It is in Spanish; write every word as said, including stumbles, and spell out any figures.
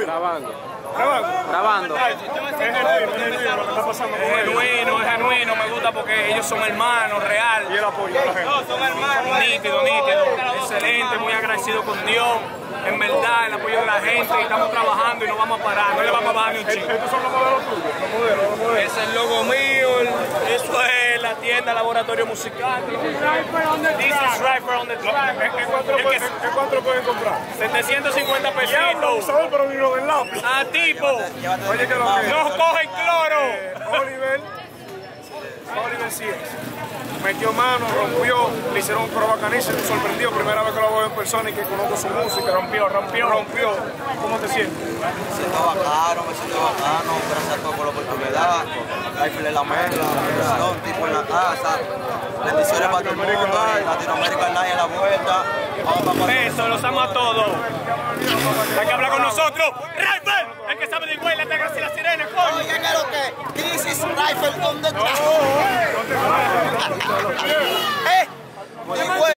Grabando. ¿Grabando? Grabando. Es genuino, es genuino lo que está pasando. Es genuino, es genuino, me gusta porque ellos son hermanos, real. Y el apoyo a la gente. No, son hermanos. Nítido, nítido. Excelente, muy agradecido con Dios. En verdad, el apoyo de la gente. Estamos trabajando y no vamos a parar. No le vamos a bajar ni un chingo. Estos son los modelos tuyos, los modelos, los modelos. Ese es el logo mío. el- Eso es la tienda Laboratorio Musical. This is Riper on the track. ¿En cuánto lo pueden- en cuánto lo pueden comprar? setecientos cincuenta Diablo, pesitos. abusador, pero ni lo del lápiz. A tipo. Oye, que lo que No cogen cloro. Eh, Oliver, Oliver Cíez, metió mano, rompió, le hicieron un pro bacanísimo, me sorprendió, primera vez que lo veo en persona y que conozco su música. Rompió, rompió. Rompió. ¿Cómo te sientes? Me siento bacano, me siento bacano, gracias a todos por la oportunidad. Rifle en la mezcla, presión, tipo en la casa. Bendiciones para todo el mundo, y Latinoamérica Live a la vuelta. Vamos para Eso, los amo a todos. Hay que hablar con nosotros. Riper, el que sabe de igual, le pega así la sirena, coño. Oye, ¿qué es lo que? This is Rifle on the track.